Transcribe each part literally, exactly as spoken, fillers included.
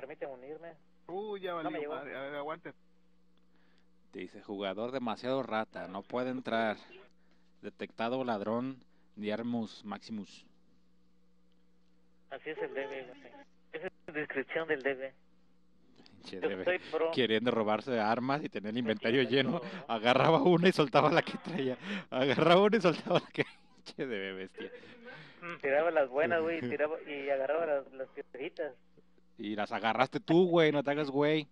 permiten unirme. Uh, ya No me valió llegó. madre. A ver, aguante. Te dice, jugador demasiado rata, no puede entrar. Detectado ladrón Diarmus Maximus. Así es el D B, güey. Esa es la descripción del D B. Che, Yo debe- soy pro. queriendo robarse armas y tener el inventario Sí, lleno, todo, ¿no? agarraba una y soltaba la que traía. Agarraba una y soltaba la que... Che, de bestia. Tiraba las buenas, güey, y, tiraba, y agarraba las, las piedritas. Y las agarraste tú, güey, no te hagas güey.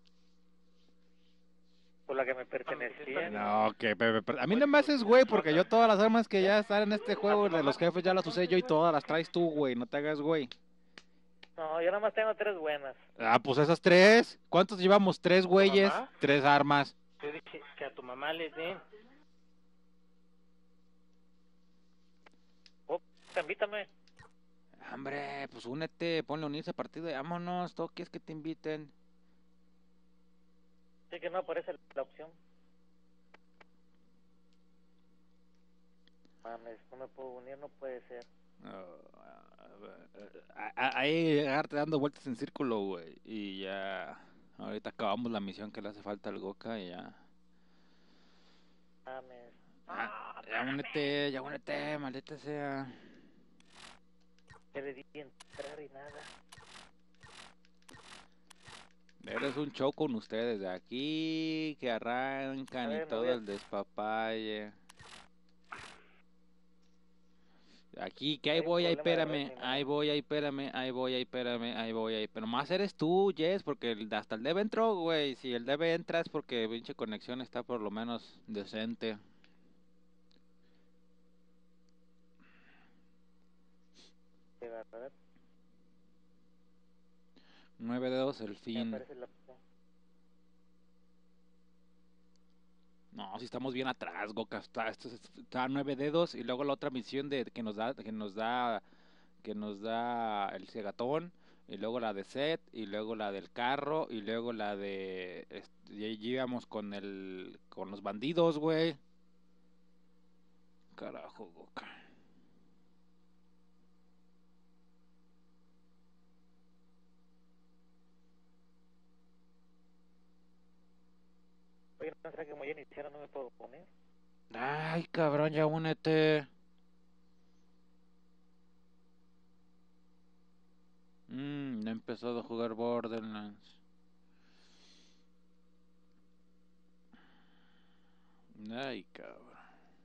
Por la que me pertenecía. No, que pe- pe- a mí no me haces güey, porque yo todas las armas que ya están en este juego de los jefes ya las usé yo y todas las traes tú, güey, no te hagas güey. No, yo nada más tengo tres buenas. Ah, pues esas tres. ¿Cuántos llevamos? Tres güeyes, mamá? tres armas. Tú dices que a tu mamá les den. Oh, invítame. Hombre, pues únete, ponle unirse a partido y vámonos, toques que te inviten. Sí que no aparece la opción. Mames, no me puedo unir, no puede ser. Ahí agarrarte dando vueltas en círculo, güey. Y ya. Ahorita acabamos la misión que le hace falta al Goka y ya. Mames. Ya, ya únete, ya únete, maldita sea. Ya le di entrar y nada. Eres un show con ustedes de aquí que arrancan A ver, y me todo voy a- el despapalle. Aquí, que ahí Hay voy, ahí problema de red, espérame, mi ahí mano. voy, ahí espérame, ahí voy, ahí espérame, ahí voy, ahí. Pero más eres tú, Jess, porque el- hasta el Debe entró, güey. Si el Debe entra es porque pinche conexión está por lo menos decente. De verdad, Nueve dedos, el me fin. aparece la opción. No, si estamos bien atrás, Goka. Está, esto es- está a nueve dedos y luego la otra misión de que nos da, que nos da, que nos da el Segatón y luego la de Set y luego la del carro y luego la de, este, ya íbamos con el, con los bandidos, güey. Carajo, Goka. Oye, no sé que como ya iniciaron, no me puedo poner. Ay, cabrón, ya únete. Mmm, no he empezado a jugar Borderlands. Ay, cabrón.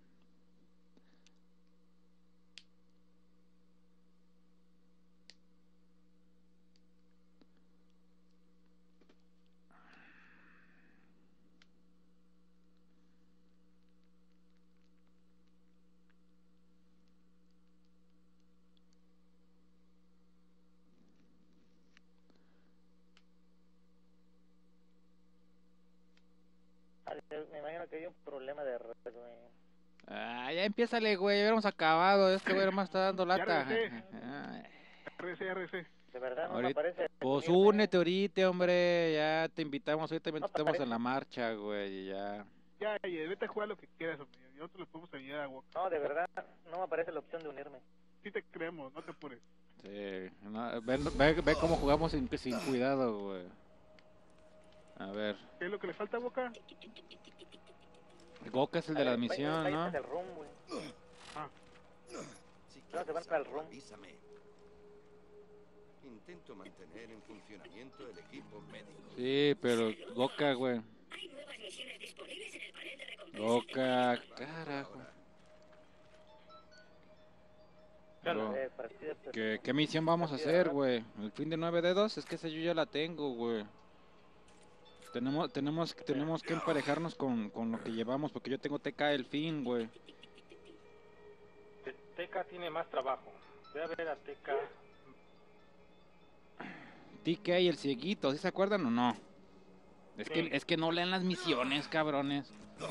Ah, me imagino que hay un problema de red, güey. Ah, ya empiézale, güey, ya hubiéramos acabado. Este güey nomás está dando Ya lata. regresé. Ay. R C, R C. De verdad, no me Ahorita, aparece. pues unirme. únete ahorita, hombre. Ya te invitamos, ahorita No estamos aparece. en la marcha, güey. Ya. Ya, ya, vete a jugar lo que quieras, hombre. Y nosotros le podemos ayudar a Wok. No, de verdad, no me aparece la opción de unirme. Sí te creemos, no te apures. Sí. No, ve, ve, ve cómo jugamos sin, sin cuidado, güey. A ver. ¿Qué es lo que le falta a Boca? Goka es el de la Ahí- misión, ahí ¿no? está el room, güey. Ah, Si No, se quieres van para el algo, room. avísame. Intento mantener en funcionamiento el equipo médico. Sí, pero Goka, güey. Hay nuevas misiones disponibles en el panel de recompensas. Goka, carajo. Ahora, Bro, Eh, partida, pues, ¿Qué, ¿Qué misión vamos a partida hacer, rápida. güey? ¿El fin de nueve dedos? Es que esa yo ya la tengo, güey. Tenemos, tenemos, tenemos que emparejarnos con, con lo que llevamos, porque yo tengo T K el fin, güey. Te- Teca tiene más trabajo. Ve a ver a Teca. T K y el cieguito, ¿sí se acuerdan o no? Es que, Sí. es que no leen las misiones, cabrones.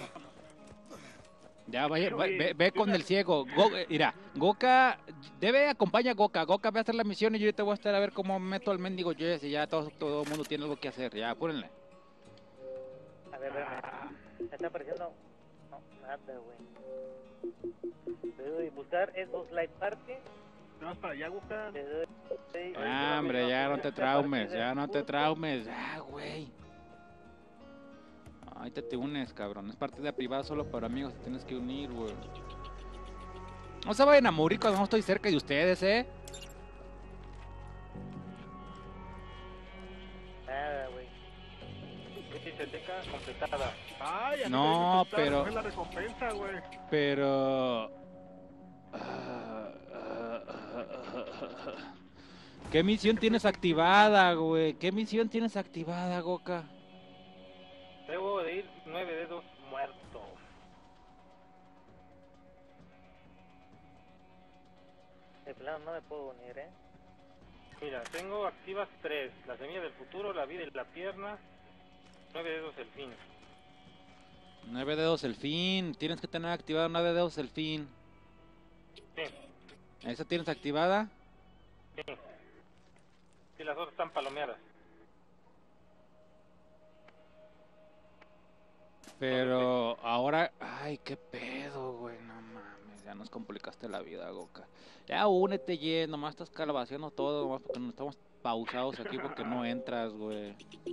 Ya, vaya, va- ve, ve con el ciego. Go- eh, mira, Goka, debe acompañar a Goka. Goka va a hacer la misión y yo te voy a estar a ver cómo meto al mendigo Jess y ya todo, todo el mundo tiene algo que hacer. Ya, apúrenle. A ver, espérame. Me está apareciendo. No, nada, güey. Le doy buscar Xbox Live Party. Te vas para allá, Goka. Te doy- te doy- Ah, hombre, ya no te traumes, ya no te traumes. Ah, güey. Ahí te, te unes, cabrón. Es partida privada solo para amigos, te tienes que unir, güey. No se vayan a morir cuando no estoy cerca de ustedes, ¿eh? Nada, güey. ¿Qué dice Teca? Completada. Ay, a mí No, me dice que pero- recoger la recompensa, güey. Pero... ah, ah, ah, ah. ¿Qué misión tienes activada, güey? ¿Qué misión tienes activada, Goka? Debo de ir nueve dedos muerto. De plano no me puedo unir, ¿eh? Mira, tengo activas tres. La semilla del futuro, la vida y la pierna. Nueve dedos el fin. Nueve dedos el fin. Tienes que tener activado nueve dedos el fin. Sí, ¿Esa tienes activada? sí. Sí, las otras están palomeadas. Pero ahora... Ay, qué pedo, güey. No mames, ya nos complicaste la vida, Goka. Ya únete, Ye. Nomás estás calabaciando todo. Nomás porque no estamos pausados aquí porque no entras, güey.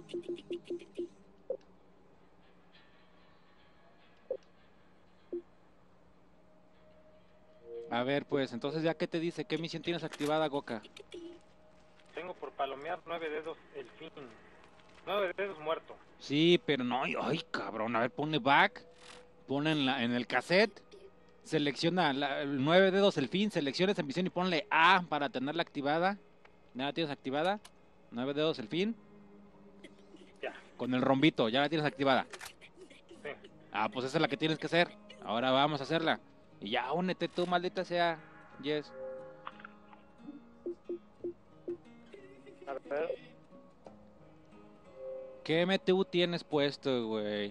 A ver, pues, entonces ya que te dice, ¿qué misión tienes activada, Goka? Tengo por palomear nueve dedos el fin. Nueve dedos muerto. Sí, pero no, ay, cabrón, a ver, pone back, pone en, la, en el cassette, selecciona la, nueve dedos el fin, selecciona esa misión y ponle A para tenerla activada. ¿Ya la tienes activada? Nueve dedos el fin. Ya. Con el rombito, ya la tienes activada. Sí. Ah, pues esa es la que tienes que hacer. Ahora vamos a hacerla. Y ya únete tú, maldita sea, Yes. A ver, ¿Qué M T U tienes puesto, güey?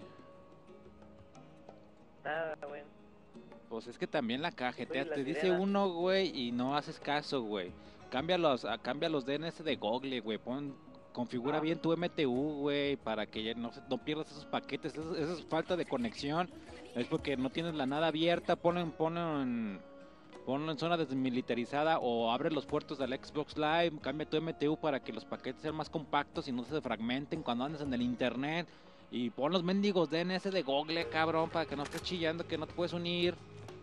nada, güey. Pues es que también la cajetea, Soy la te dice sirena. uno, güey, y no haces caso, güey. Cambia los, ah, cambia los D N S de Google, güey. Pon, configura bien tu M T U, güey, para que ya no, se- no pierdas esos paquetes. Eso, eso es falta de conexión. Es porque no tienes la nada abierta. Ponlo en, ponlo en, ponlo en zona desmilitarizada o abre los puertos del Xbox Live. Cambia tu M T U para que los paquetes sean más compactos y no se fragmenten cuando andes en el internet. Y pon los mendigos D N S de Google, cabrón, para que no estés chillando que no te puedes unir.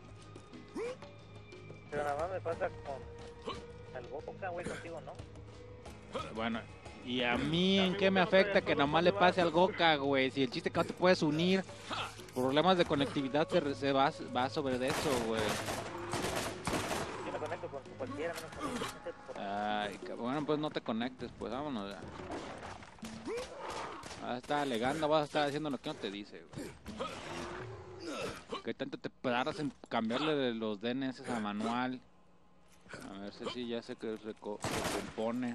Pero nada más me pasa con el Boca, güey, contigo, ¿no? Bueno, y a mí en qué me afecta que nomás le pase al Goka, güey. Si el chiste que no te puedes unir, problemas de conectividad se, re- se va, va sobre de eso, güey. Yo me conecto con cualquiera, menos con el gente por... Ay, ca- bueno, pues no te conectes, pues vámonos ya. Vas a estar alegando, vas a estar haciendo lo que no te dice, güey. Que tanto te tardas en cambiarle de los D N S a manual. A ver si sí, ya sé que reco- recompone.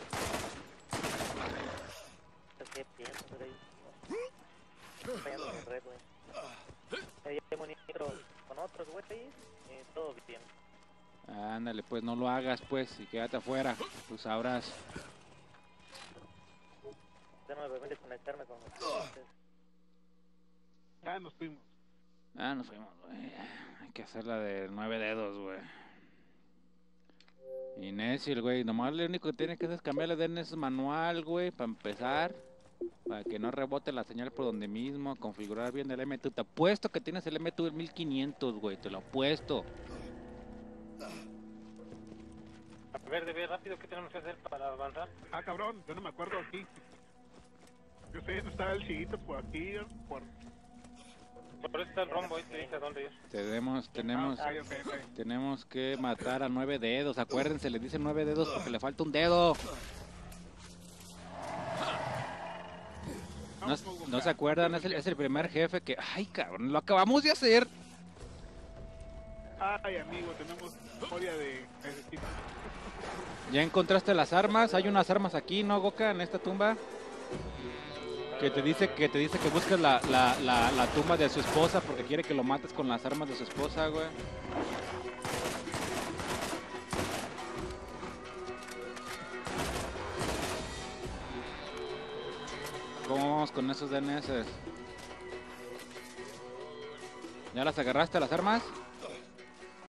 ¿Qué piensas, güey? No. Fallando en red, güey. Me llevo un intro con otros, güey, y todo bien. Ándale, pues no lo hagas, pues, y quédate afuera. Tú sabrás. Ya no me permite conectarme con ustedes. Ya nos fuimos. Ah, nos fuimos, güey. Hay que hacer la de nueve dedos, güey. Inésil, güey. Nomás lo único que tiene que hacer es cambiarle de D N S manual, güey, para empezar. Para que no rebote la señal por donde mismo. Configurar bien el M T U. Te apuesto que tienes el M T U en mil quinientos, güey. Te lo apuesto. A ver, de ver rápido, ¿qué tenemos que hacer para avanzar? Ah, cabrón, yo no me acuerdo aquí. Yo sé, no estaba el chiguito por aquí, por... Por eso está el rombo, ahí te dice a dónde ir. Tenemos, tenemos, Ah, ok, ok, ok. tenemos que matar a nueve dedos. Acuérdense, le dicen nueve dedos porque le falta un dedo. No, Vamos, Goka. no se acuerdan, es el, es el primer jefe que... Ay, cabrón, lo acabamos de hacer. Ay, amigo, tenemos historia de... de- ¿Ya encontraste las armas? Hay unas armas aquí, ¿no, Goka? En esta tumba. Que te dice que te dice que busques la, la, la, la tumba de su esposa porque quiere que lo mates con las armas de su esposa, güey. ¿Cómo vamos con esos D N S? ¿Ya las agarraste las armas?